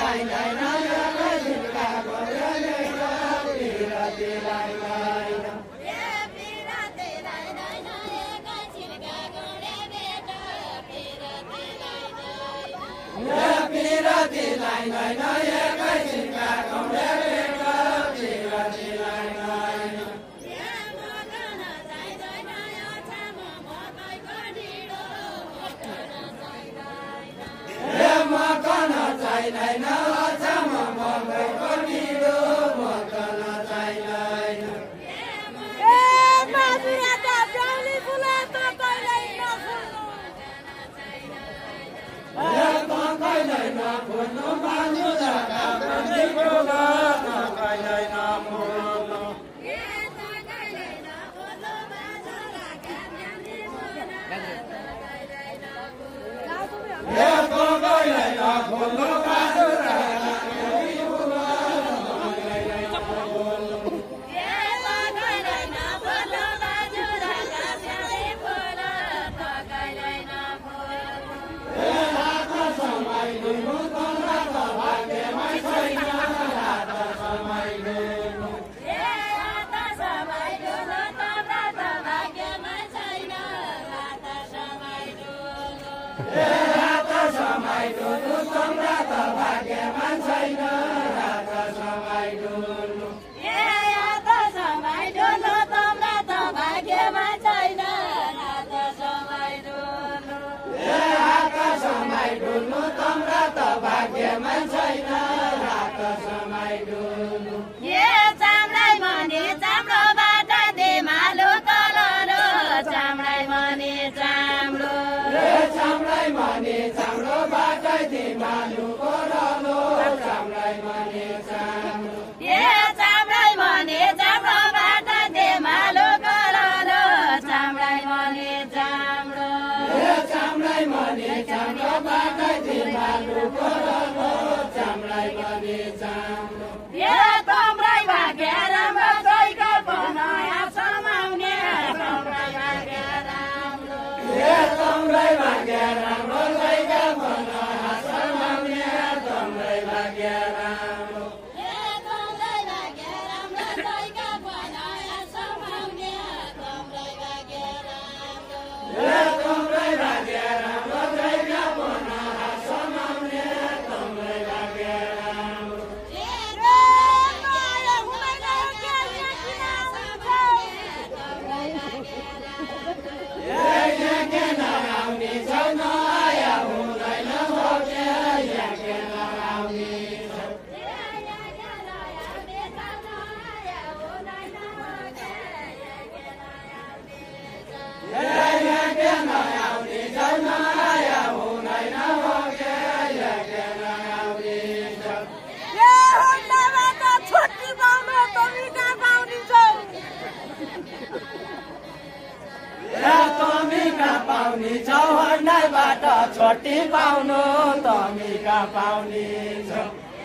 छोटी पाउनु तमी का पाउने छौ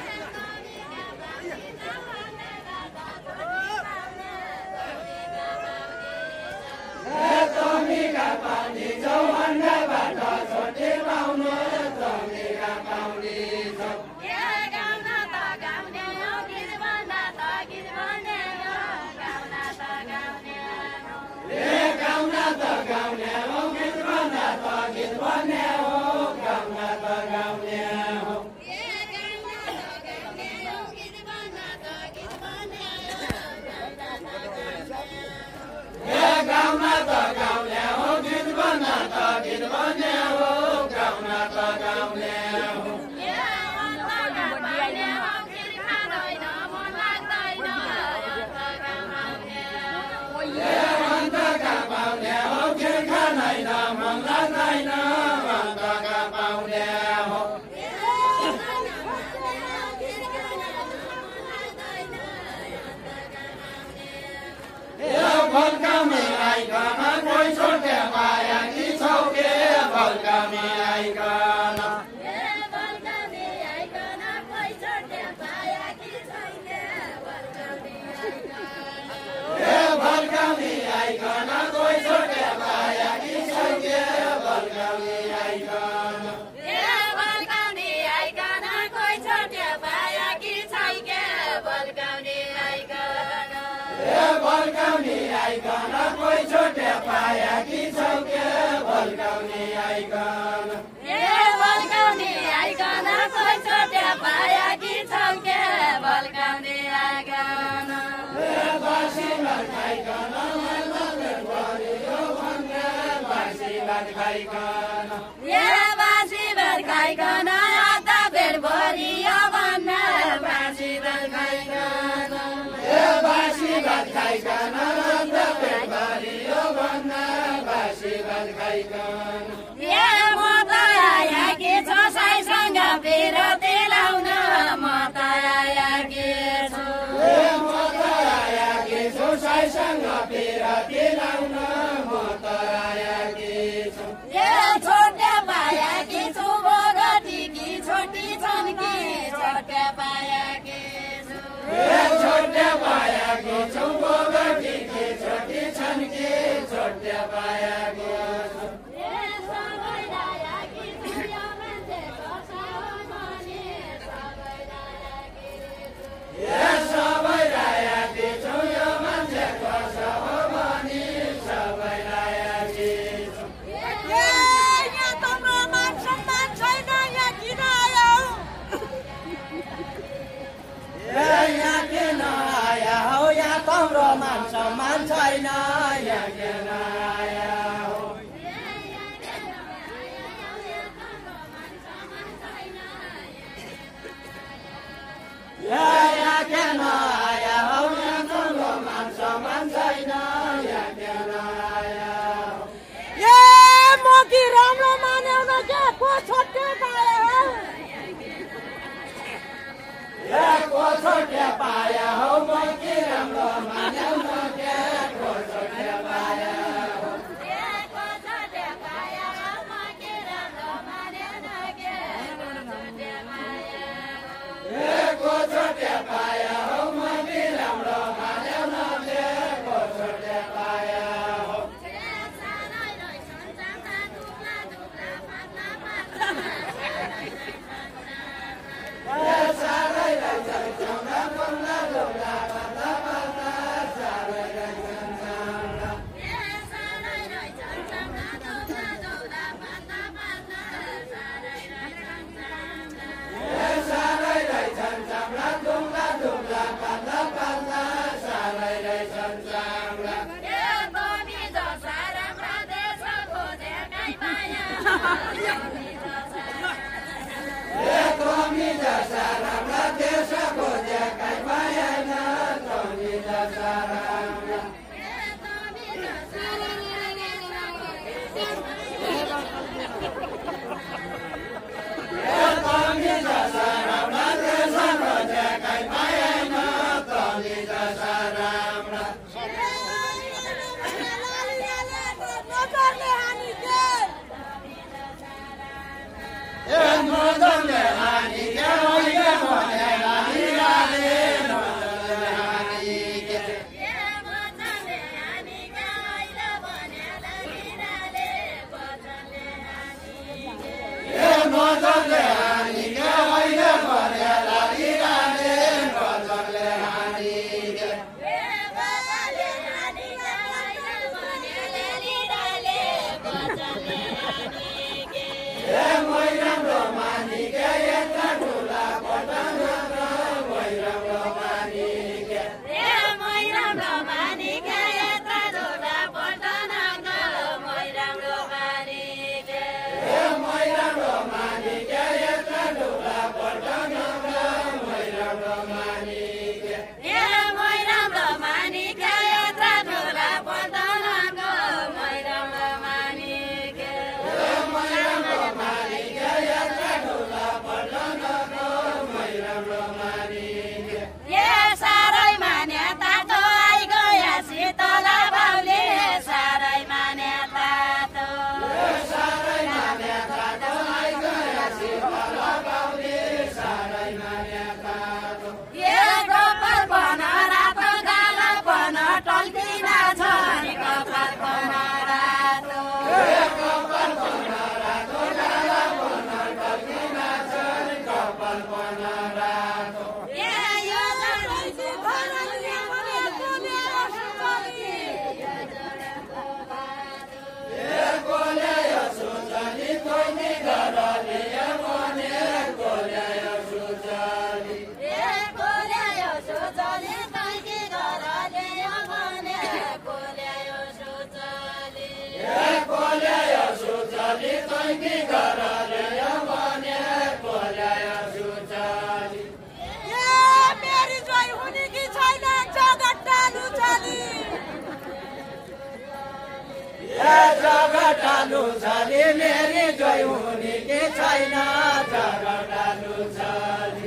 तमी का पाउने छौ अन्नबाट छोटी पाउनु तमी का पाउने छौ गाउने हो गीत भन्दा त गीत भन्ने हो गाउन त गाउने हो गाउन त गाउने हो गीत भन्दा त गीत भन्ने हो गाउन त गाउने हो Con cá mì ai cả hát quay xuân भल्काउने आइकन कोही छोटे पाया कि छौ के भल्काउने आइकन भल्काउने आइकन कोही छोटे पाया कि छौ के भल्काउने आइकन बासी भात खाइकन भरियो भन्ने बासी भात खाइकन बासी भात खाइकन आधा पेट भरियो भन्ने बासी भात खाइकन बासी भात खाइकन आधा पेट भरियो भन्ने बासी भात खाइकन म त आएकी छु साईसँग बिरती लाउन म त आएकी छु साईसँग बिरती लाउन म त आएकी छु छोटे पाएकी छु भगती कि छोटी छन् कि छोटे पाएकी छु छोटे पाएकी छु भगती कि छोटी छन् कि छोटे पाएकी छु सबै रायाकी छु यो मान्छे कसो हो भनी सबै रायाकी छु यहाँ तम्रो मान सम्मान छैन यहाँ किन आयो यहाँ किन आया हौ यहाँ तम्रो मान सम्मान छैन यहाँ किन आया हौ यहाँ किन आया हौ यहाँ तम्रो मान सम्मान छैन यहाँ किन आया हौ म कि राम्रो मान्यौ न के को छोटे पायो को छोटे पाया हौ म कि राम्रो मान्यौ न के को छोटे पाया हौ को छोटे पायो म कि राम्रो मान्यौ न के छोटे पायो को छोटे पाया हौ म कि राम्रो मान्यौ न के को छोटे पाया हौ सारै रहेछ चौरा पल्ला लौला पाता पाता सारै मेरी जोई हुने कि छैन जगत टानु चली जगत टानु चली मेरी जोई हुने कि छैन जगत टानु चली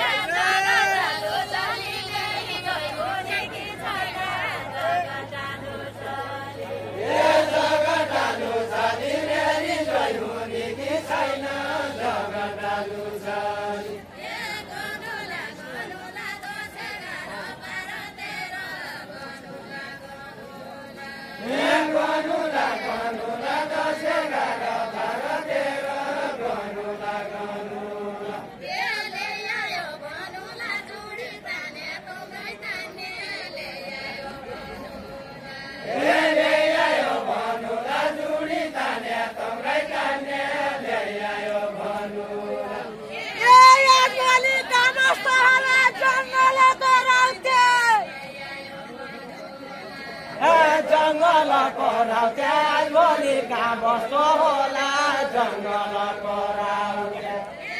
जंगल कराउँथे गोली कहाँ बस्नु होला जंगल कराउँथे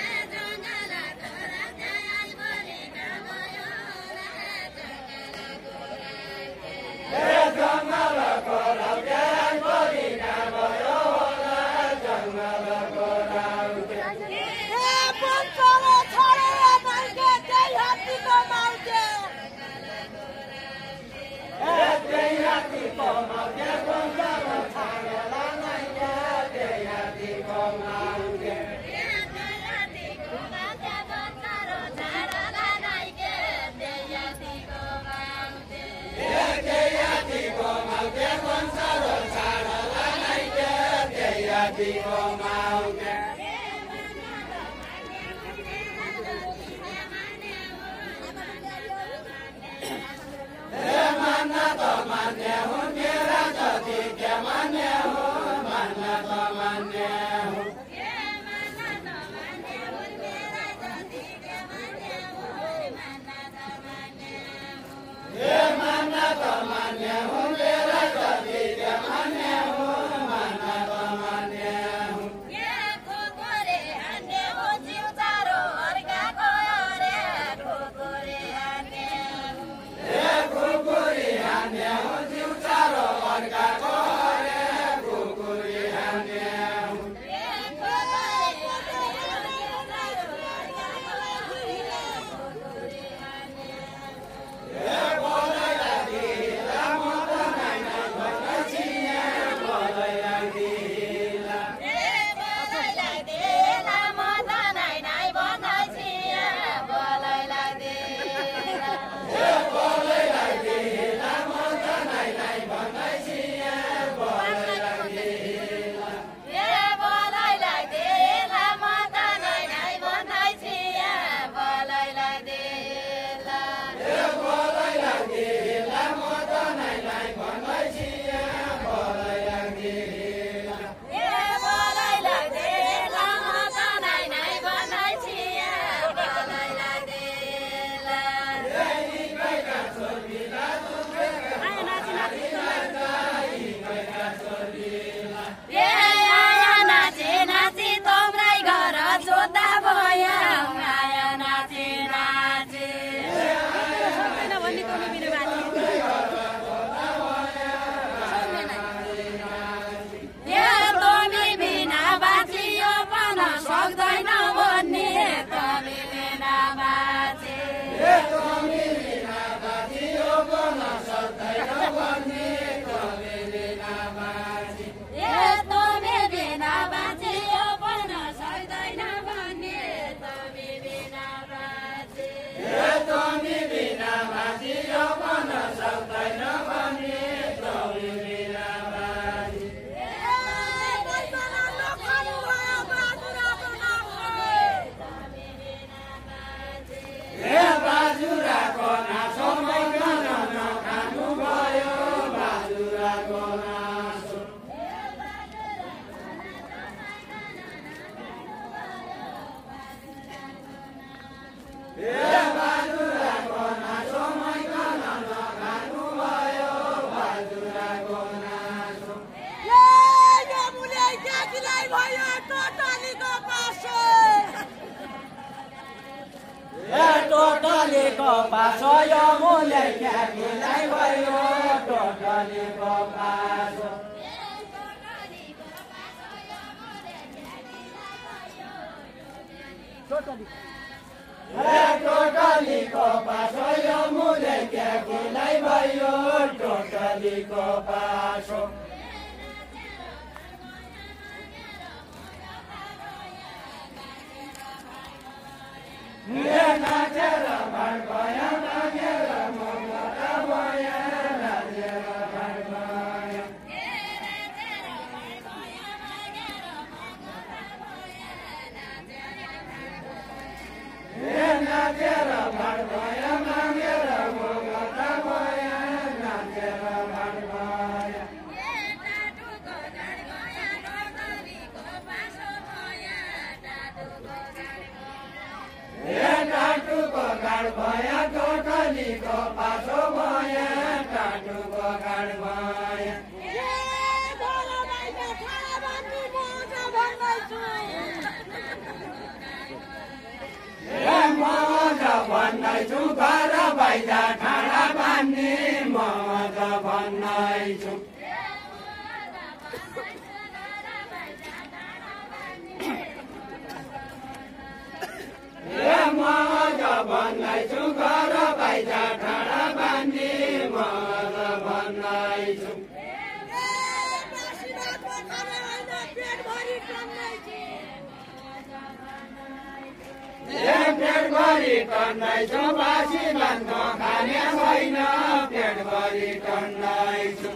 जंगल कराउँथे गोली कहाँ भयो होला जंगल कराउँथे भयो टोटल टोटलीको पासो यो मुले ख्यातिलाई भयो टोटलीको पासो टोटलीको पासो यो मुले ख्यातिलाई भयो टोटलीको पासो नाचेर भाड भयो नाचेर ममता भयो नाचेर भाड भयो नाचेर भाड भयो नाचेर ममता भयो नाचेर भाड भयो टाटुको गाड भयो टोटलीको पासो भयो टाटुको गाड भयो मज भन्दैछु घर बाहिर ठाडा बान्ने मज भन्दैछु मज भन्दैछु घर बाहिर ठाडा बान्ने मज भन्दैछु पेटभरि टन्दैछु बासी भात खाने छैन पेटभरि टन्दैछु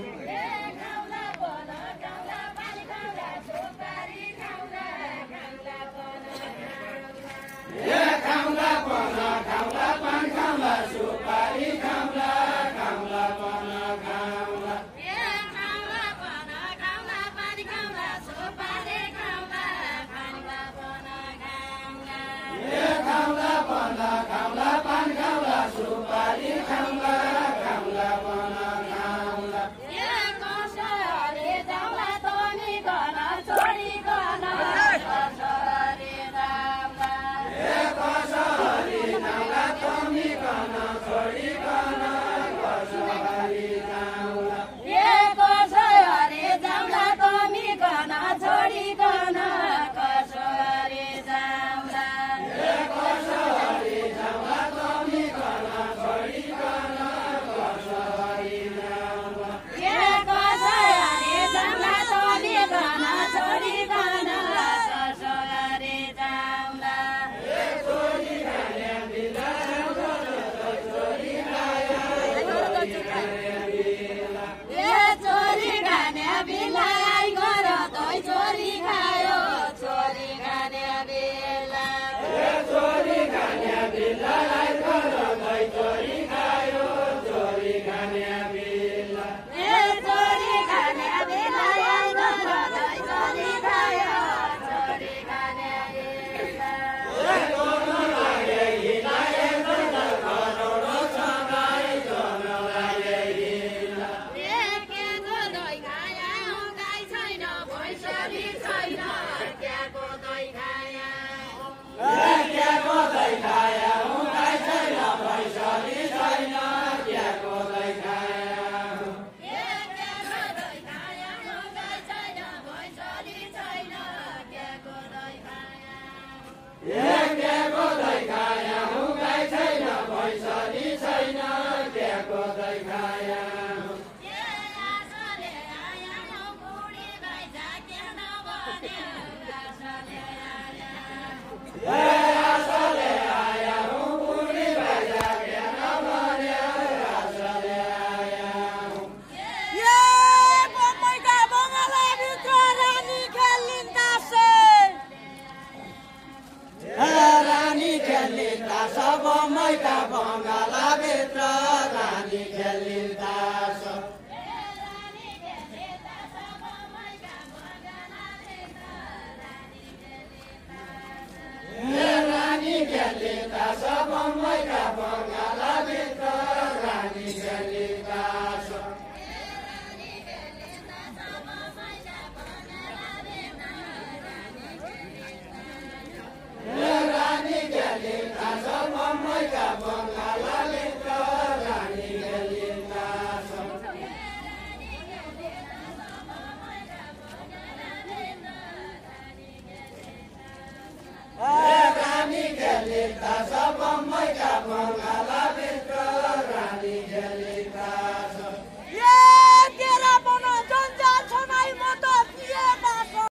खाउँला पन खाउँला पान खाउँला सुपारी खाउँला खाउँला पन खाउँला खाउँला पन खाउँला पान खाउँला सुपारी खाउँला खाउँला पन खाउँला खाउँला पन खाउँला पान खाउँला सुपारी खाउँला खाउँला पन खाउँला कसरी जाउँला तनी गन छोडी गन कसरी नाउला तमी गन छोडी गन कसरी नाउला कसरी जाउँला तमी गन छोडी गन कसरी जाउँला कसरी जाउँला तमी गन छोडी गन कसरी नाउला कसरी जाउँला तमी गन छोडी गन कसरी जाउँला चोरी खाने बिलाई गर तै चोरी खायो चोरी खाने बेला चोरी खाने बिलाई गर तै चोरी खायो चोरी खाने बेला चोरी खाने बिलाई गर तै चोरी खायो चोरी खाने बेला दोनो लागे हिलाए करोडो सगाई दोनो लागे हिला क्याको दही खाया हुँदै छैन भैँसरी छैन क्याको दही खाया क्याको दही खाया हुँदै छैन भैँसरी छैन क्याको दही खाया क्याको दही खाया हुँदै छैन भैँसरी छैन क्याको दही खाया आशाले आया हूँ बुढी भैया के नभन्यो आशाले आया हूँ बम्बईका बङ्गलाभित्र रानी खेलिँदा रानी खेलिँदा सब बम्बईका बङ्गलाभित्र रानी खेलिँदा रानी खेलिँदा सब बम्बईका बङ्गलाभित्र रानी खेलिँदा रानी खेलिँदा